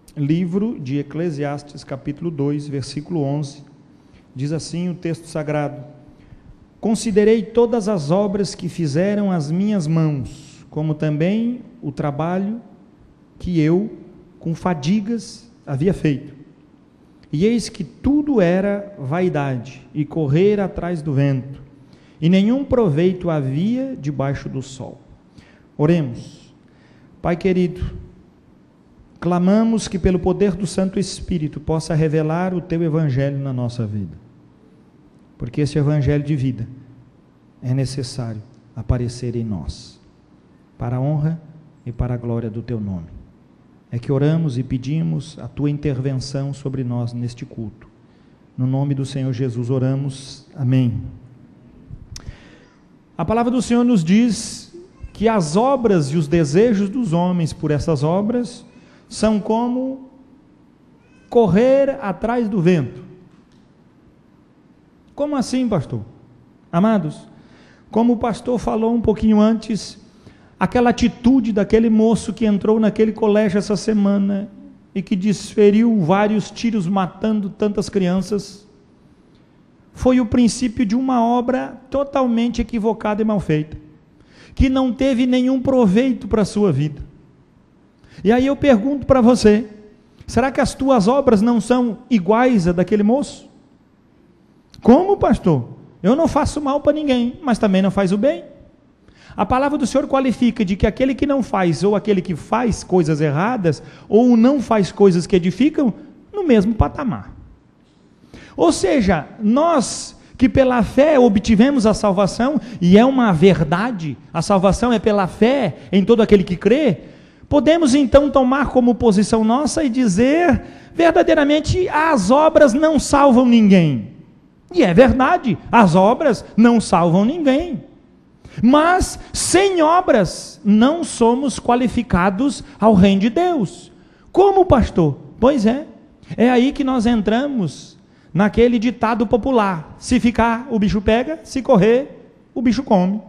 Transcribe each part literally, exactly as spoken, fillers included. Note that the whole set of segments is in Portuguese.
livro de Eclesiastes, capítulo dois, versículo onze, diz assim o texto sagrado: considerei todas as obras que fizeram as minhas mãos, como também o trabalho que eu, com fadigas, havia feito. E eis que tudo era vaidade e correr atrás do vento, e nenhum proveito havia debaixo do sol. Oremos. Pai querido, clamamos que pelo poder do Santo Espírito possa revelar o Teu Evangelho na nossa vida, porque esse Evangelho de vida é necessário aparecer em nós, para a honra e para a glória do Teu nome. É que oramos e pedimos a Tua intervenção sobre nós neste culto. No nome do Senhor Jesus oramos, amém. A palavra do Senhor nos diz que as obras e os desejos dos homens por essas obras são como correr atrás do vento. Como assim, pastor? Amados, como o pastor falou um pouquinho antes, aquela atitude daquele moço que entrou naquele colégio essa semana e que desferiu vários tiros matando tantas crianças, foi o princípio de uma obra totalmente equivocada e mal feita, que não teve nenhum proveito para a sua vida. E aí eu pergunto para você, será que as tuas obras não são iguais a daquele moço? Como, pastor? Eu não faço mal para ninguém, mas também não faz o bem. A palavra do Senhor qualifica de que aquele que não faz, ou aquele que faz coisas erradas, ou não faz coisas que edificam, no mesmo patamar. Ou seja, nós que pela fé obtivemos a salvação, e é uma verdade, a salvação é pela fé em todo aquele que crê, podemos então tomar como posição nossa e dizer, verdadeiramente, as obras não salvam ninguém. E é verdade, as obras não salvam ninguém. Mas, sem obras, não somos qualificados ao reino de Deus. Como, pastor? Pois é, é aí que nós entramos naquele ditado popular: se ficar, o bicho pega, se correr, o bicho come.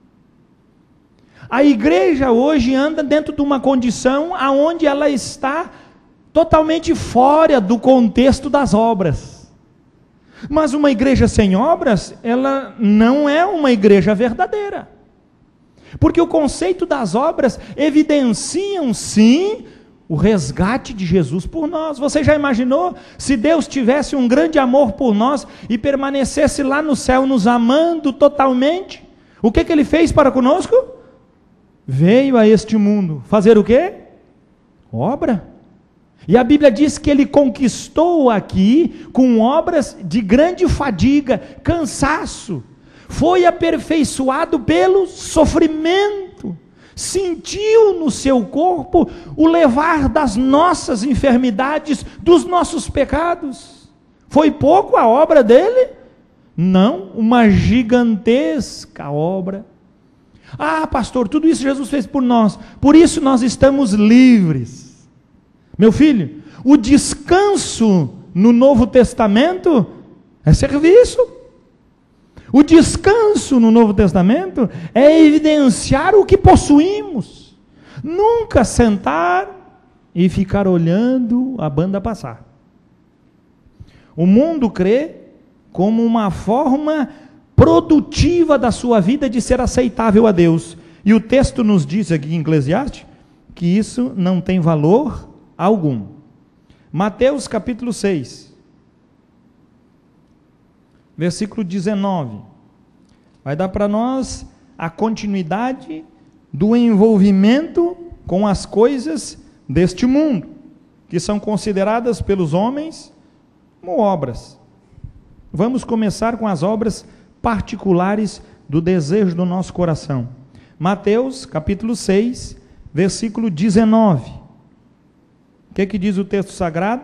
A igreja hoje anda dentro de uma condição aonde ela está totalmente fora do contexto das obras. Mas uma igreja sem obras, ela não é uma igreja verdadeira. Porque o conceito das obras evidenciam, sim, o resgate de Jesus por nós. Você já imaginou se Deus tivesse um grande amor por nós e permanecesse lá no céu nos amando totalmente? O que que Ele fez para conosco? Veio a este mundo fazer o quê? Obra. E a Bíblia diz que Ele conquistou aqui com obras de grande fadiga, cansaço. Foi aperfeiçoado pelo sofrimento. Sentiu no seu corpo o levar das nossas enfermidades, dos nossos pecados. Foi pouco a obra dele? Não, uma gigantesca obra. Ah, pastor, tudo isso Jesus fez por nós, por isso nós estamos livres. Meu filho, o descanso no Novo Testamento é serviço. O descanso no Novo Testamento é evidenciar o que possuímos. Nunca sentar e ficar olhando a banda passar. O mundo crê como uma forma produtiva da sua vida de ser aceitável a Deus. E o texto nos diz aqui em Eclesiastes que isso não tem valor algum. Mateus capítulo seis, versículo dezenove, vai dar para nós a continuidade do envolvimento com as coisas deste mundo, que são consideradas pelos homens como obras. Vamos começar com as obras particulares do desejo do nosso coração. Mateus capítulo seis, versículo dezenove. O que, que diz o texto sagrado?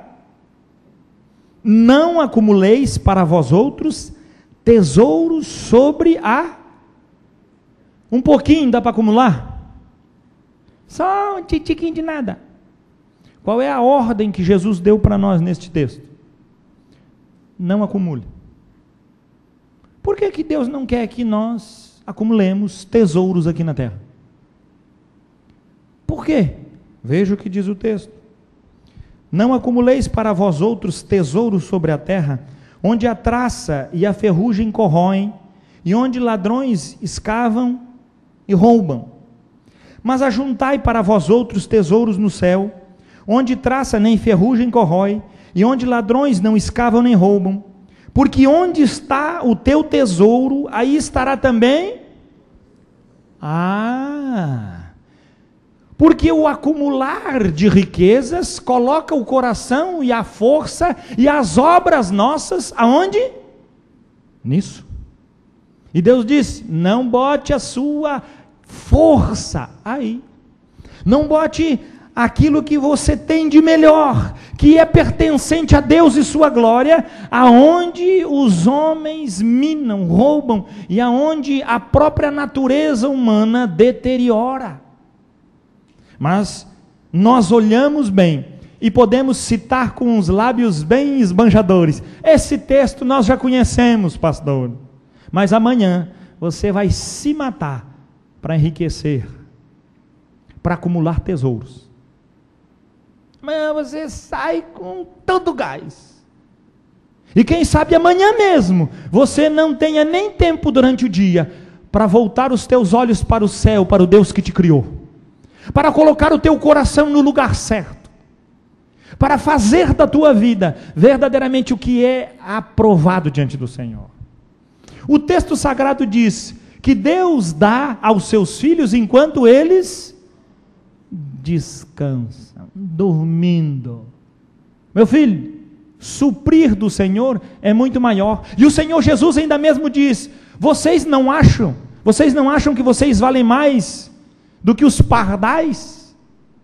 Não acumuleis para vós outros tesouros sobre a... Um pouquinho dá para acumular? Só um titiquinho de nada. Qual é a ordem que Jesus deu para nós neste texto? Não acumule. Por que que Deus não quer que nós acumulemos tesouros aqui na terra? Por quê? Veja o que diz o texto. Não acumuleis para vós outros tesouros sobre a terra, onde a traça e a ferrugem corroem, e onde ladrões escavam e roubam. Mas ajuntai para vós outros tesouros no céu, onde traça nem ferrugem corrói, e onde ladrões não escavam nem roubam. Porque onde está o teu tesouro, aí estará também... Ah... Porque o acumular de riquezas coloca o coração e a força e as obras nossas, aonde? Nisso. E Deus disse, não bote a sua força aí. Não bote aquilo que você tem de melhor, que é pertencente a Deus e sua glória, aonde os homens minam, roubam, e aonde a própria natureza humana deteriora. Mas nós olhamos bem e podemos citar com os lábios bem esbanjadores. Esse texto nós já conhecemos, pastor. Mas amanhã você vai se matar para enriquecer, para acumular tesouros. Amanhã você sai com todo gás. E quem sabe amanhã mesmo você não tenha nem tempo durante o dia para voltar os teus olhos para o céu, para o Deus que te criou. Para colocar o teu coração no lugar certo, para fazer da tua vida verdadeiramente o que é aprovado diante do Senhor. O texto sagrado diz que Deus dá aos seus filhos enquanto eles descansam, dormindo. Meu filho, suprir do Senhor é muito maior. E o Senhor Jesus ainda mesmo diz, vocês não acham, vocês não acham que vocês valem mais do que os pardais?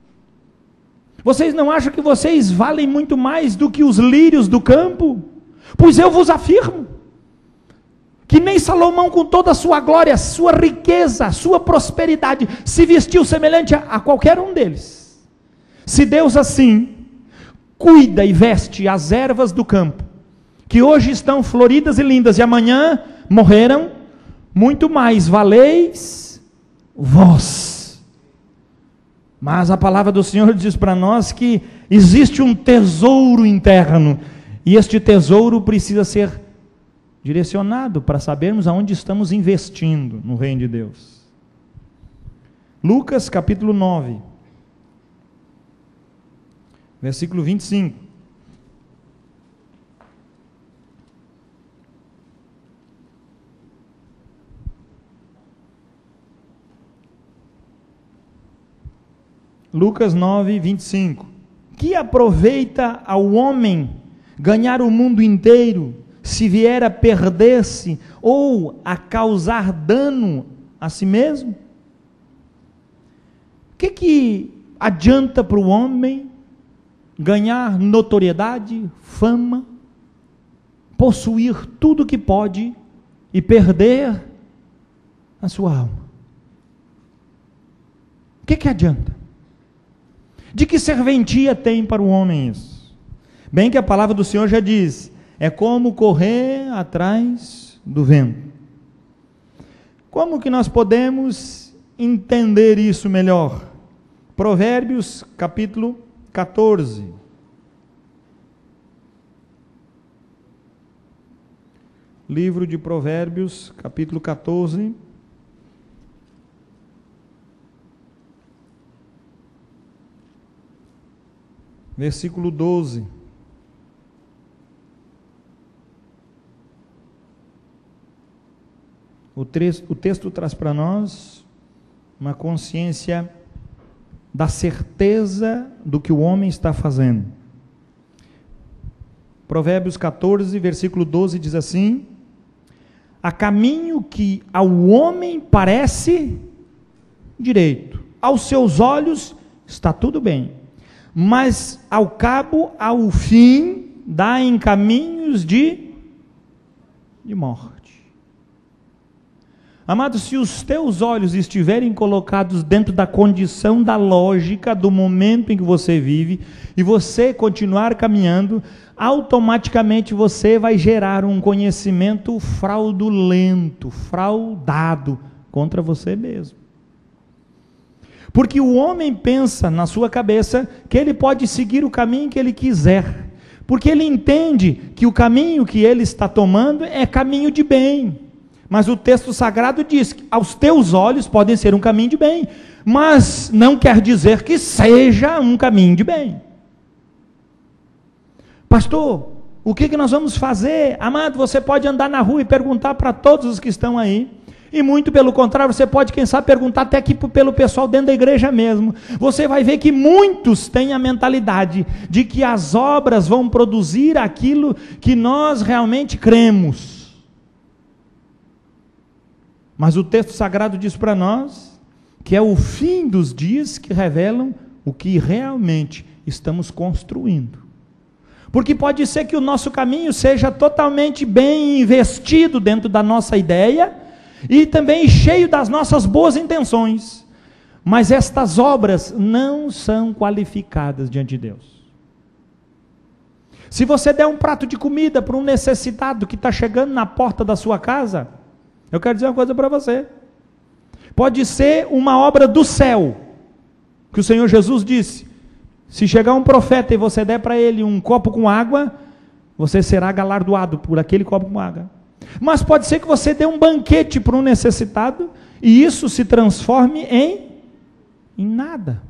Vocês não acham que vocês valem muito mais do que os lírios do campo? Pois eu vos afirmo, que nem Salomão com toda a sua glória, sua riqueza, sua prosperidade, se vestiu semelhante a, a qualquer um deles. Se Deus assim, cuida e veste as ervas do campo, que hoje estão floridas e lindas, e amanhã morreram, muito mais valeis vós. Mas a palavra do Senhor diz para nós que existe um tesouro interno, e este tesouro precisa ser direcionado para sabermos aonde estamos investindo no reino de Deus. Lucas capítulo nove, versículo vinte e cinco. Lucas nove, vinte e cinco. Que aproveita ao homem ganhar o mundo inteiro, se vier a perder-se ou a causar dano a si mesmo? O que que adianta para o homem ganhar notoriedade, fama, possuir tudo que pode e perder a sua alma? O que que adianta? De que serventia tem para o homem isso? Bem que a palavra do Senhor já diz, é como correr atrás do vento. Como que nós podemos entender isso melhor? Provérbios capítulo catorze. Livro de Provérbios, capítulo catorze. Versículo doze. O texto, o texto traz para nós uma consciência da certeza do que o homem está fazendo. Provérbios catorze, versículo doze diz assim: há caminho que ao homem parece direito, aos seus olhos está tudo bem, mas ao cabo, ao fim, dá em caminhos de, de morte. Amado, se os teus olhos estiverem colocados dentro da condição da lógica do momento em que você vive, e você continuar caminhando, automaticamente você vai gerar um conhecimento fraudulento, fraudado contra você mesmo. Porque o homem pensa na sua cabeça que ele pode seguir o caminho que ele quiser, porque ele entende que o caminho que ele está tomando é caminho de bem. Mas o texto sagrado diz que aos teus olhos podem ser um caminho de bem, mas não quer dizer que seja um caminho de bem. Pastor, o que, que nós vamos fazer? Amado, você pode andar na rua e perguntar para todos os que estão aí, e muito pelo contrário, você pode, quem sabe, perguntar até aqui pelo pessoal dentro da igreja mesmo. Você vai ver que muitos têm a mentalidade de que as obras vão produzir aquilo que nós realmente cremos. Mas o texto sagrado diz para nós que é o fim dos dias que revelam o que realmente estamos construindo. Porque pode ser que o nosso caminho seja totalmente bem investido dentro da nossa ideia, e também cheio das nossas boas intenções, mas estas obras não são qualificadas diante de Deus. Se você der um prato de comida para um necessitado que está chegando na porta da sua casa, eu quero dizer uma coisa para você, pode ser uma obra do céu, que o Senhor Jesus disse, se chegar um profeta e você der para ele um copo com água, você será galardoado por aquele copo com água. Mas pode ser que você dê um banquete para um necessitado, e isso se transforme em, em nada.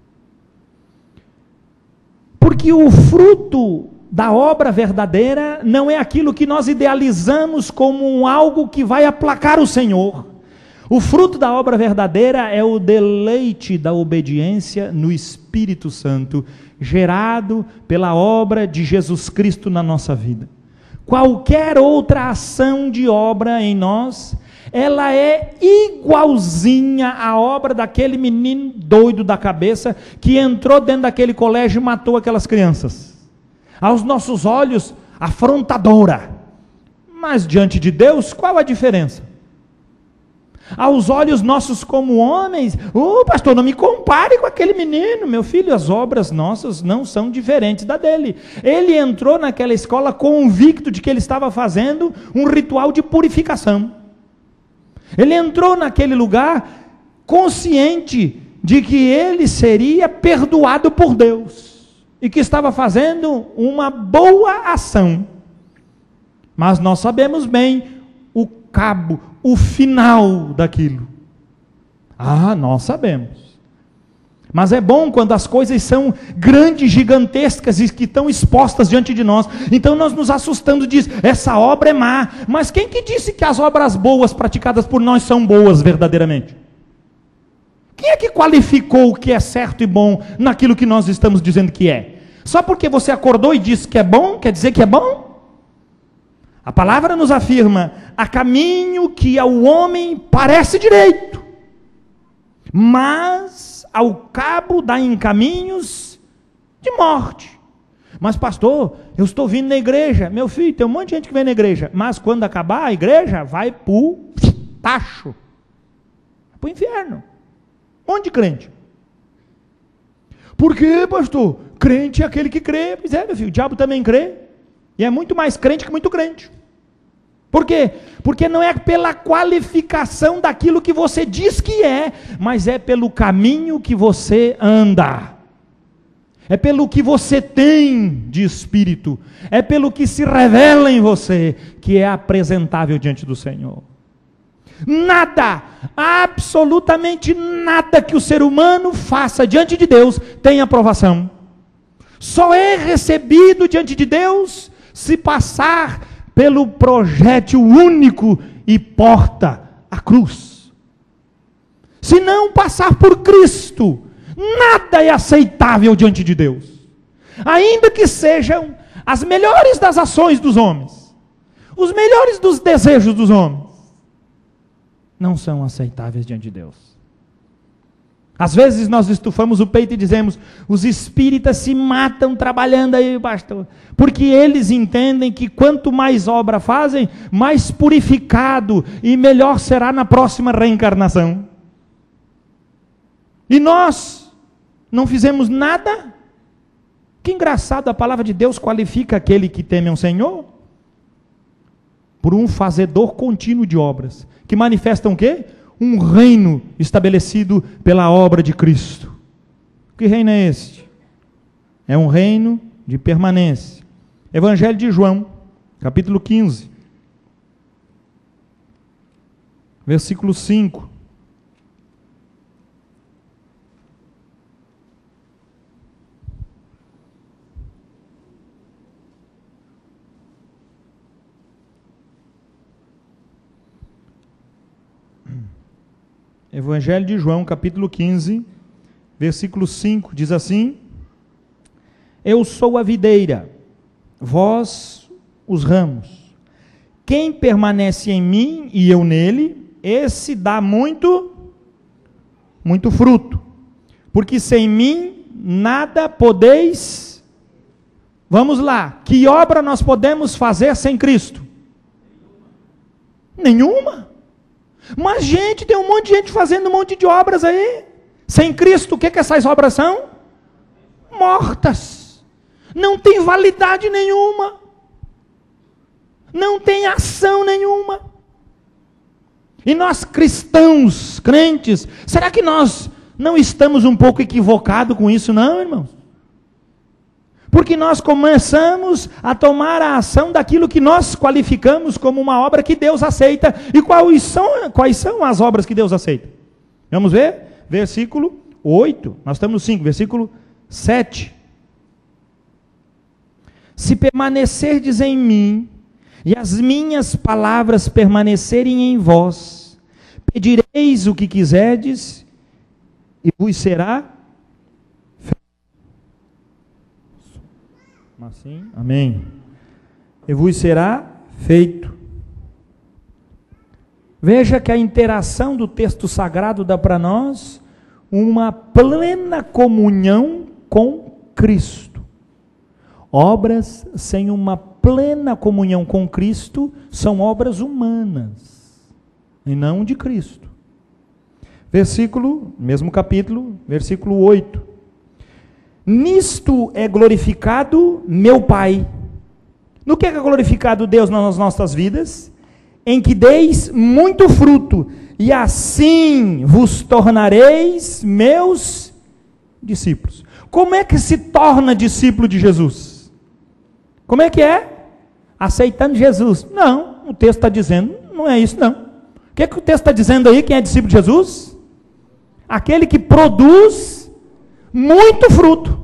Porque o fruto da obra verdadeira não é aquilo que nós idealizamos como algo que vai aplacar o Senhor. O fruto da obra verdadeira é o deleite da obediência no Espírito Santo, gerado pela obra de Jesus Cristo na nossa vida. Qualquer outra ação de obra em nós, ela é igualzinha à obra daquele menino doido da cabeça, que entrou dentro daquele colégio e matou aquelas crianças. Aos nossos olhos, afrontadora. Mas diante de Deus, qual a diferença? Aos olhos nossos como homens, ô oh, pastor, não me compare com aquele menino, meu filho, as obras nossas não são diferentes da dele. Ele entrou naquela escola convicto de que ele estava fazendo um ritual de purificação. Ele entrou naquele lugar consciente de que ele seria perdoado por Deus, e que estava fazendo uma boa ação. Mas nós sabemos bem o cabo, o final daquilo. Ah, nós sabemos. Mas é bom quando as coisas são grandes, gigantescas e que estão expostas diante de nós. Então nós nos assustamos, diz, essa obra é má. Mas quem que disse que as obras boas praticadas por nós são boas verdadeiramente? Quem é que qualificou o que é certo e bom naquilo que nós estamos dizendo que é? Só porque você acordou e disse que é bom, quer dizer que é bom? A palavra nos afirma, há caminho que ao homem parece direito, mas ao cabo dá em caminhos de morte. Mas pastor, eu estou vindo na igreja, meu filho, tem um monte de gente que vem na igreja, mas quando acabar a igreja, vai para o tacho, para o inferno. Onde crente? Por quê, pastor? Crente é aquele que crê. Pois é, meu filho, o diabo também crê. E é muito mais crente que muito crente. Por quê? Porque não é pela qualificação daquilo que você diz que é, mas é pelo caminho que você anda. É pelo que você tem de espírito. É pelo que se revela em você, que é apresentável diante do Senhor. Nada, absolutamente nada que o ser humano faça diante de Deus tem aprovação. Só é recebido diante de Deus se passar pelo projétil único e porta, a cruz. Se não passar por Cristo, nada é aceitável diante de Deus. Ainda que sejam as melhores das ações dos homens, os melhores dos desejos dos homens, não são aceitáveis diante de Deus. Às vezes nós estufamos o peito e dizemos, os espíritas se matam trabalhando aí, pastor, porque eles entendem que quanto mais obra fazem, mais purificado e melhor será na próxima reencarnação. E nós não fizemos nada? Que engraçado, a palavra de Deus qualifica aquele que teme ao Senhor por um fazedor contínuo de obras, que manifestam o quê? um reino estabelecido pela obra de Cristo. Que reino é este? É um reino de permanência. Evangelho de João, capítulo quinze, versículo cinco. Evangelho de João, capítulo quinze, versículo cinco, diz assim: Eu sou a videira, vós os ramos. Quem permanece em mim e eu nele, esse dá muito, muito fruto. Porque sem mim nada podeis. Vamos lá, que obra nós podemos fazer sem Cristo? Nenhuma. Mas, gente, tem um monte de gente fazendo um monte de obras aí. Sem Cristo, o que, que essas obras são? Mortas. Não tem validade nenhuma. Não tem ação nenhuma. E nós cristãos, crentes, será que nós não estamos um pouco equivocados com isso, não, irmãos? Porque nós começamos a tomar a ação daquilo que nós qualificamos como uma obra que Deus aceita. E quais são, quais são as obras que Deus aceita? Vamos ver? Versículo oito. Nós estamos no cinco, versículo sete. Se permanecerdes em mim, e as minhas palavras permanecerem em vós, pedireis o que quiserdes, e vos será assim, amém. E vos será feito. Veja que a interação do texto sagrado dá para nós uma plena comunhão com Cristo. Obras sem uma plena comunhão com Cristo são obras humanas e não de Cristo. Versículo, mesmo capítulo, versículo oito. Nisto é glorificado meu Pai. No que é glorificado Deus nas nossas vidas? Em que deis muito fruto, e assim vos tornareis meus discípulos. Como é que se torna discípulo de Jesus? Como é que é? Aceitando Jesus. Não, o texto está dizendo, não é isso não. O que é que o texto está dizendo aí, quem é discípulo de Jesus? Aquele que produz muito fruto.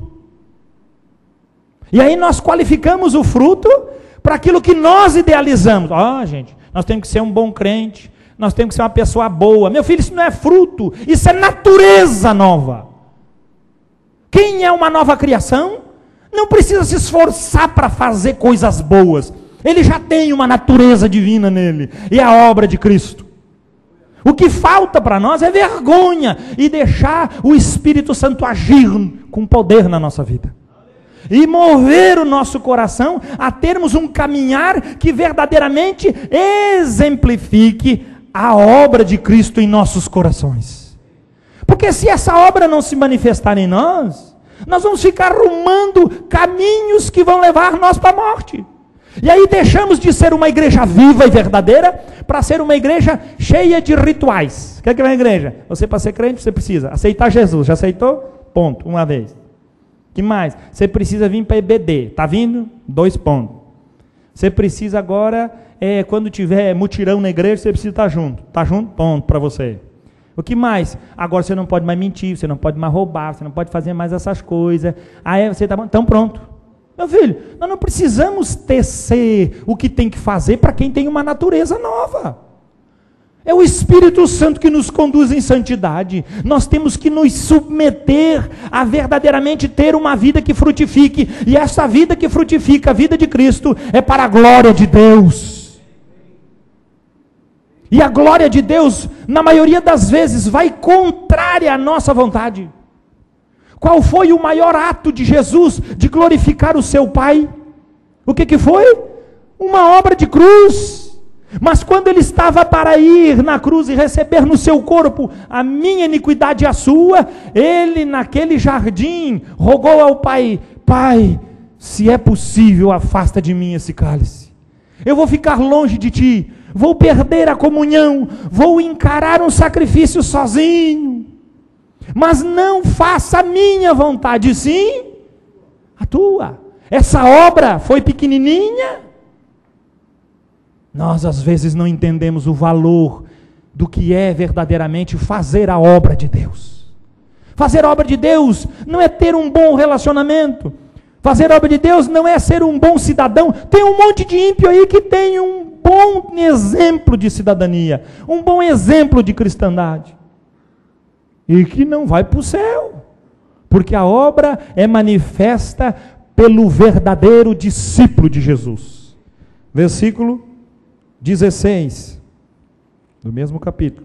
E aí nós qualificamos o fruto para aquilo que nós idealizamos. Ó, oh, gente, nós temos que ser um bom crente, nós temos que ser uma pessoa boa. Meu filho, isso não é fruto, isso é natureza nova. Quem é uma nova criação, não precisa se esforçar para fazer coisas boas. Ele já tem uma natureza divina nele, e é a obra de Cristo. O que falta para nós é vergonha e deixar o Espírito Santo agir com poder na nossa vida. E mover o nosso coração a termos um caminhar que verdadeiramente exemplifique a obra de Cristo em nossos corações. Porque se essa obra não se manifestar em nós, nós vamos ficar rumando caminhos que vão levar nós para a morte. E aí deixamos de ser uma igreja viva e verdadeira para ser uma igreja cheia de rituais. O que é que é uma igreja? Você, para ser crente, você precisa aceitar Jesus. Já aceitou? Ponto. Uma vez. Que mais? Você precisa vir para E B D. Está vindo? Dois pontos. Você precisa agora, é, quando tiver mutirão na igreja, você precisa estar junto. Está junto? Ponto para você. O que mais? Agora você não pode mais mentir, você não pode mais roubar, você não pode fazer mais essas coisas. Aí você está... Então pronto. Meu filho, nós não precisamos tecer o que tem que fazer para quem tem uma natureza nova. É o Espírito Santo que nos conduz em santidade. Nós temos que nos submeter a verdadeiramente ter uma vida que frutifique. E essa vida que frutifica, a vida de Cristo, é para a glória de Deus. E a glória de Deus, na maioria das vezes, vai contrária à nossa vontade. Qual foi o maior ato de Jesus de glorificar o seu Pai? O que que foi? Uma obra de cruz. Mas quando ele estava para ir na cruz e receber no seu corpo a minha iniquidade e a sua, ele naquele jardim rogou ao Pai: Pai, se é possível, afasta de mim esse cálice. Eu vou ficar longe de ti, vou perder a comunhão, vou encarar um sacrifício sozinho. Mas não faça a minha vontade, sim a tua. Essa obra foi pequenininha. Nós às vezes não entendemos o valor do que é verdadeiramente fazer a obra de Deus. Fazer a obra de Deus não é ter um bom relacionamento. Fazer a obra de Deus não é ser um bom cidadão. Tem um monte de ímpio aí que tem um bom exemplo de cidadania, um bom exemplo de cristandade, e que não vai para o céu, porque a obra é manifesta pelo verdadeiro discípulo de Jesus. Versículo dezesseis, do mesmo capítulo.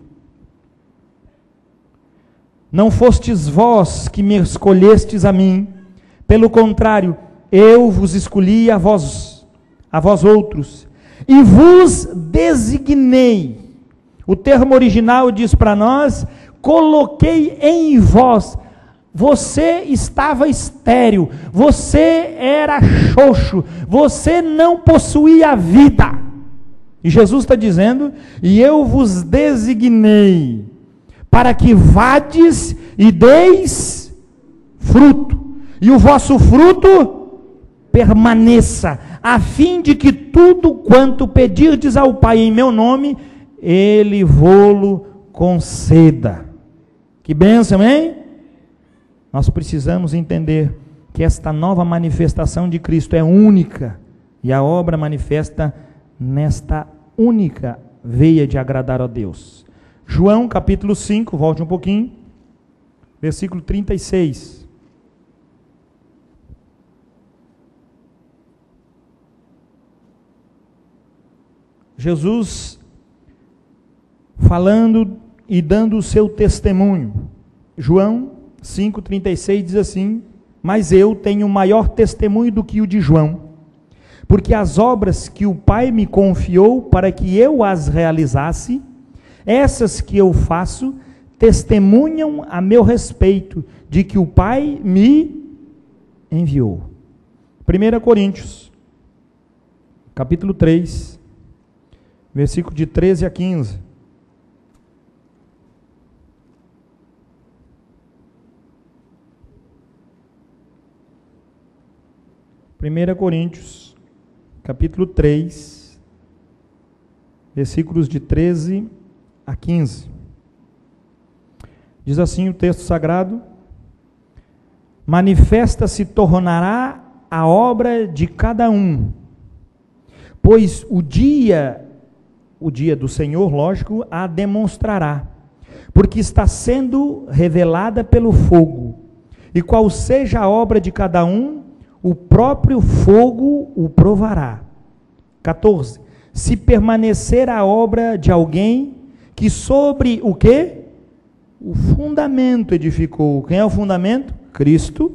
Não fostes vós que me escolhestes a mim, pelo contrário, eu vos escolhi a vós, a vós outros, e vos designei. O termo original diz para nós: coloquei em vós. Você estava estéril, você era xoxo, você não possuía vida. E Jesus está dizendo: e eu vos designei, para que vades e deis fruto, e o vosso fruto permaneça, a fim de que tudo quanto pedirdes ao Pai em meu nome, Ele vô-lo conceda. Que bênção, hein? Nós precisamos entender que esta nova manifestação de Cristo é única, e a obra manifesta nesta única veia de agradar a Deus. João capítulo cinco, volte um pouquinho, versículo trinta e seis. Jesus falando e dando o seu testemunho. João cinco, trinta e seis diz assim: mas eu tenho maior testemunho do que o de João, porque as obras que o Pai me confiou para que eu as realizasse, essas que eu faço, testemunham a meu respeito de que o Pai me enviou. primeira Coríntios, capítulo três, versículo de treze a quinze. primeira Coríntios, capítulo três, versículos de treze a quinze. Diz assim o texto sagrado: manifesta se tornará a obra de cada um, pois o dia, o dia do Senhor, lógico, a demonstrará, porque está sendo revelada pelo fogo, e qual seja a obra de cada um, o próprio fogo o provará. quatorze. Se permanecer a obra de alguém que sobre o quê? O fundamento edificou. Quem é o fundamento? Cristo.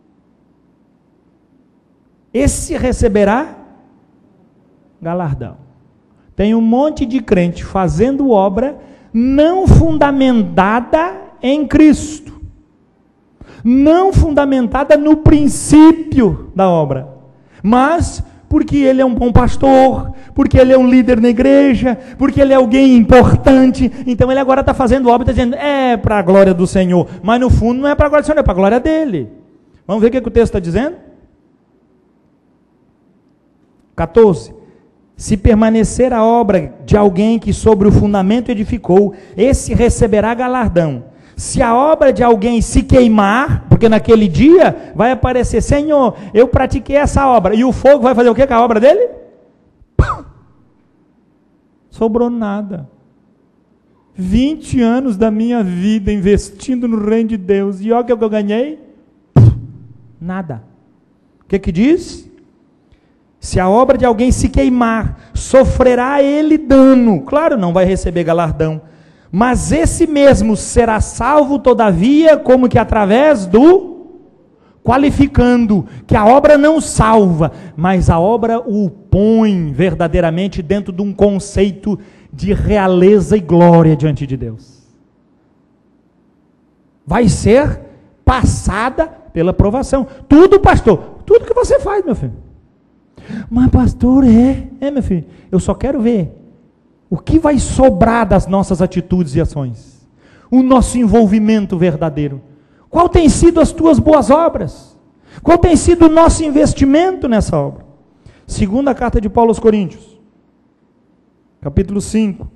Esse receberá galardão. Tem um monte de crente fazendo obra não fundamentada em Cristo, não fundamentada no princípio da obra, mas porque ele é um bom pastor, porque ele é um líder na igreja, porque ele é alguém importante, então ele agora está fazendo obra e está dizendo, é para a glória do Senhor, mas no fundo não é para a glória do Senhor, é para a glória dele. Vamos ver o que, que o texto está dizendo? quatorze. Se permanecer a obra de alguém que sobre o fundamento edificou, esse receberá galardão. Se a obra de alguém se queimar, porque naquele dia vai aparecer, Senhor, eu pratiquei essa obra, e o fogo vai fazer o que com a obra dele? Pum! Sobrou nada. vinte anos da minha vida investindo no reino de Deus, e olha o que eu ganhei? Nada. O que que diz? Se a obra de alguém se queimar, sofrerá ele dano. Claro, não vai receber galardão. Mas esse mesmo será salvo, todavia, como que através do, qualificando, que a obra não salva, mas a obra o põe verdadeiramente dentro de um conceito de realeza e glória diante de Deus. Vai ser passada pela provação. Tudo, pastor, tudo que você faz, meu filho. Mas pastor, é, é meu filho, eu só quero ver O que vai sobrar das nossas atitudes e ações? O nosso envolvimento verdadeiro. Qual tem sido as tuas boas obras? Qual tem sido o nosso investimento nessa obra? Segunda carta de Paulo aos Coríntios, capítulo cinco.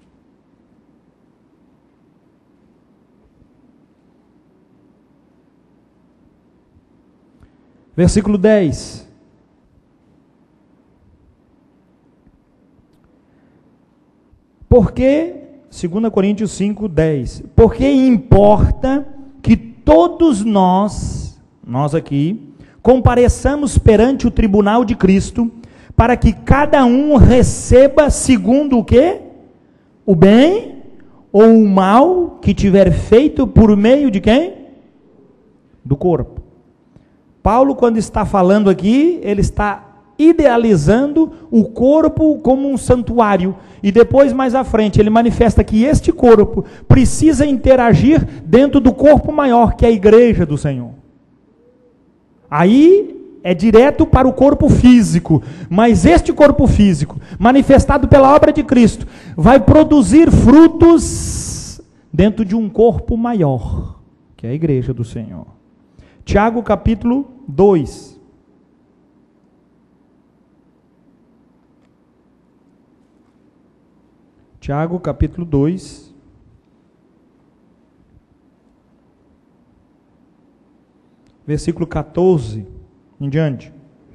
Versículo dez. Porque, segunda Coríntios cinco, dez. Porque importa que todos nós, nós aqui, compareçamos perante o tribunal de Cristo, para que cada um receba segundo o quê? O bem ou o mal que tiver feito por meio de quem? Do corpo. Paulo, quando está falando aqui, ele está idealizando o corpo como um santuário. E depois, mais à frente, ele manifesta que este corpo precisa interagir dentro do corpo maior, que é a igreja do Senhor. Aí é direto para o corpo físico. Mas este corpo físico, manifestado pela obra de Cristo, vai produzir frutos dentro de um corpo maior, que é a igreja do Senhor. Tiago capítulo dois. Tiago capítulo dois. Versículo quatorze em diante.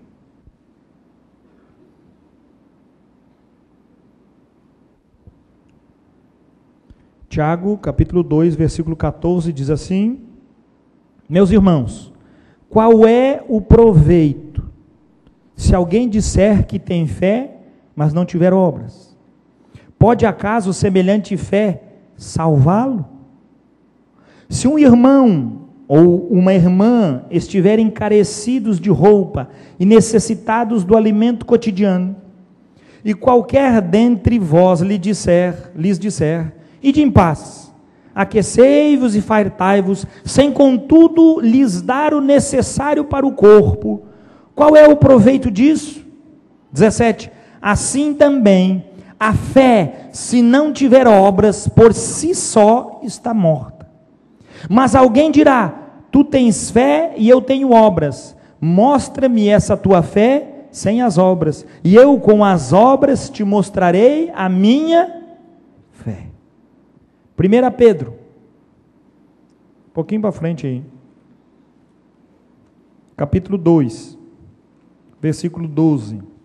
Tiago capítulo dois, versículo quatorze diz assim: meus irmãos, qual é o proveito se alguém disser que tem fé, mas não tiver obras? Pode acaso semelhante fé salvá-lo? Se um irmão ou uma irmã estiverem carecidos de roupa e necessitados do alimento cotidiano, e qualquer dentre vós lhe disser, lhes disser, ide em paz, aquecei-vos e fartai-vos, sem contudo lhes dar o necessário para o corpo, qual é o proveito disso? dezessete. Assim também a fé, se não tiver obras, por si só está morta. Mas alguém dirá: tu tens fé e eu tenho obras. Mostra-me essa tua fé sem as obras, e eu com as obras te mostrarei a minha fé. primeira Pedro, um pouquinho para frente aí, capítulo dois, versículo doze.